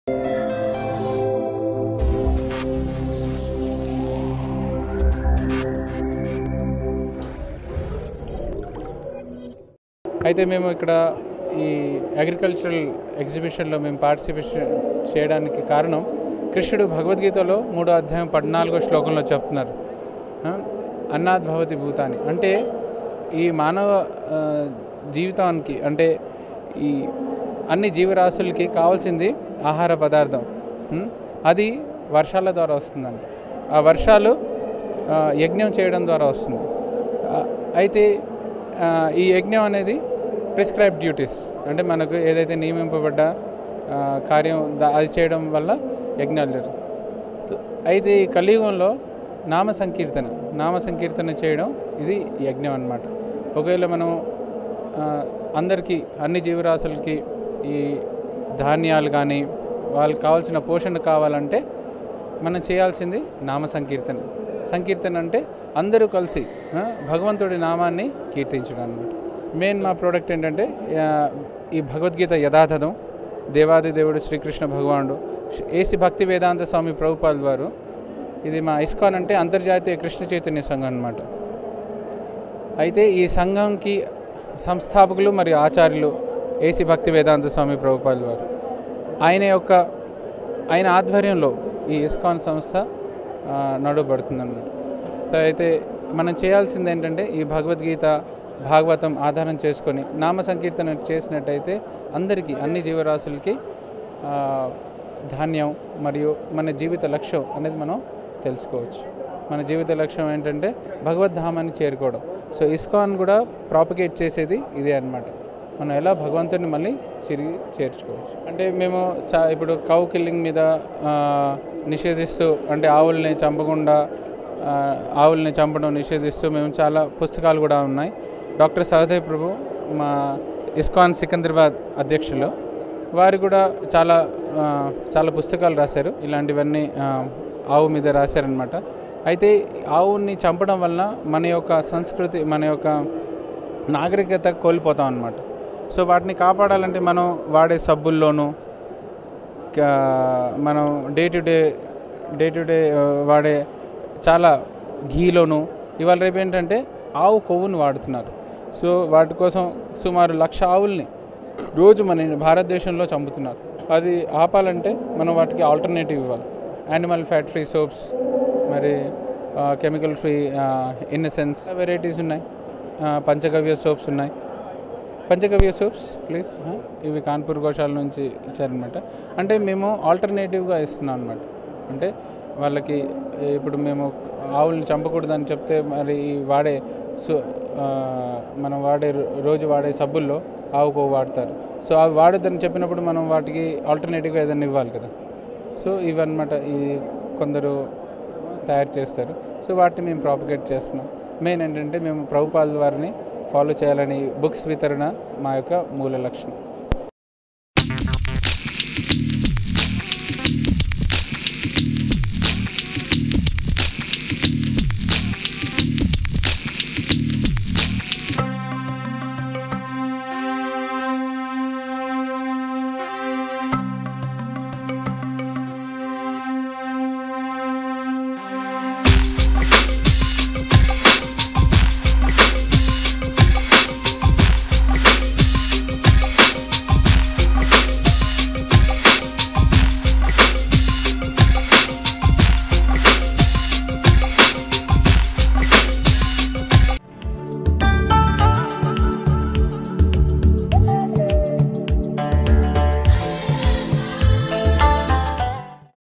అయితే మేము ఇక్కడ ఈ అగ్రికల్చరల్ ఎగ్జిబిషన్లో మేము పార్టిసిపేషన్ చేయడానికి కారణం కృష్ణుడు భగవద్గీతలో 3వ అధ్యాయం 14వ శ్లోకంలో చెప్తున్నారు, అన్నాద్ భవతి భూతాని. అంటే ఈ మానవ జీవితానికి అంటే ఈ అన్ని జీవరాశులకి కావాల్సింది ఆహార పదార్థం. అది వర్షాల ద్వారా వస్తుందండి. ఆ వర్షాలు యజ్ఞం చేయడం ద్వారా వస్తుంది. అయితే ఈ యజ్ఞం అనేది ప్రిస్క్రైబ్ డ్యూటీస్, అంటే మనకు ఏదైతే నియమింపబడ్డ కార్యం అది చేయడం వల్ల యజ్ఞాలు జరుగుతాయి. అయితే ఈ కలియుగంలో నామ సంకీర్తన చేయడం ఇది యజ్ఞం అన్నమాట. ఒకవేళ మనం అందరికీ అన్ని జీవరాశులకి ఈ ధాన్యాలు కానీ వాళ్ళకి కావాల్సిన పోషణ కావాలంటే మనం చేయాల్సింది నామ సంకీర్తన అంటే అందరూ కలిసి భగవంతుడి నామాన్ని కీర్తించడం అన్నమాట. మెయిన్ మా ప్రోడక్ట్ ఏంటంటే ఈ భగవద్గీత యథాతథం దేవాది దేవుడు శ్రీకృష్ణ భగవానుడు ఏసి భక్తి వేదాంత స్వామి ప్రభుపాల్ వారు, ఇది మా ఇస్కాన్ అంటే అంతర్జాతీయ కృష్ణ చైతన్య సంఘం అన్నమాట. అయితే ఈ సంఘంకి సంస్థాపకులు మరియు ఆచార్యులు ఏసి భక్తి వేదాంత స్వామి ప్రభుపాల్ వారు. ఆయన ఆధ్వర్యంలో ఈ ఇస్కాన్ సంస్థ నడుపడుతుందన్నమాట. సో అయితే మనం చేయాల్సింది ఏంటంటే ఈ భగవద్గీత భాగవతం ఆధారం చేసుకొని నామ సంకీర్తన చేసినట్టయితే అందరికీ అన్ని జీవరాశులకి ధాన్యం మరియు మన జీవిత లక్ష్యం అనేది మనం తెలుసుకోవచ్చు. మన జీవిత లక్ష్యం ఏంటంటే భగవద్ధామాన్ని చేరుకోవడం. సో ఇస్కాన్ కూడా ప్రాపగేట్ చేసేది ఇదే అన్నమాట. మనం ఎలా భగవంతుడిని మళ్ళీ తిరిగి చేర్చుకోవచ్చు. అంటే మేము ఇప్పుడు కౌ కిల్లింగ్ మీద నిషేధిస్తూ, అంటే ఆవుల్ని చంపడం నిషేధిస్తూ మేము చాలా పుస్తకాలు కూడా ఉన్నాయి. డాక్టర్ సహదేవ్ ప్రభు మా ఇస్కాన్ సికింద్రాబాద్ అధ్యక్షులు, వారు కూడా చాలా పుస్తకాలు రాశారు. ఇలాంటివన్నీ ఆవు మీద రాశారనమాట. అయితే ఆవుని చంపడం వల్ల మన యొక్క సంస్కృతి, మన యొక్క నాగరికత కోల్పోతాం అన్నమాట. సో వాటిని కాపాడాలంటే మనం వాడే సబ్బుల్లోనూ, మనం డే టు డే వాడే చాలా ఘీలోను ఇవాళ రేపు ఏంటంటే ఆవు కొవ్వును వాడుతున్నారు. సో వాటి కోసం సుమారు 1,00,000 ఆవుల్ని రోజు మన భారతదేశంలో చంపుతున్నారు. అది ఆపాలంటే మనం వాటికి ఆల్టర్నేటివ్ ఇవ్వాలి. యానిమల్ ఫ్యాట్ ఫ్రీ సోప్స్, మరి కెమికల్ ఫ్రీ ఇన్నసెన్స్ వెరైటీస్ ఉన్నాయి. పంచగవ్య సోప్స్ ఉన్నాయి. పంచగవ్య సోప్స్ ప్లీజ్, ఇవి కాన్పూర్ గోశాల నుంచి ఇచ్చారనమాట. అంటే మేము ఆల్టర్నేటివ్గా ఇస్తున్నాం అనమాట. అంటే వాళ్ళకి ఇప్పుడు మేము ఆవుల్ని చంపకూడదని చెప్తే మరి మనం రోజు వాడే సబ్బుల్లో ఆవు కొవ్వు వాడతారు. సో అవి వాడొద్దని చెప్పినప్పుడు మనం వాటికి ఆల్టర్నేటివ్గా ఏదైనా ఇవ్వాలి కదా. సో ఇవన్నమాట ఇది కొందరు తయారు చేస్తారు. సో వాటిని మేము ప్రాపగేట్ చేస్తున్నాం. మెయిన్ ఏంటంటే మేము ప్రభుపాల్ వారిని ఫాలో చేయాలని బుక్స్ వితరణ మా యొక్క మూల లక్ష్యం.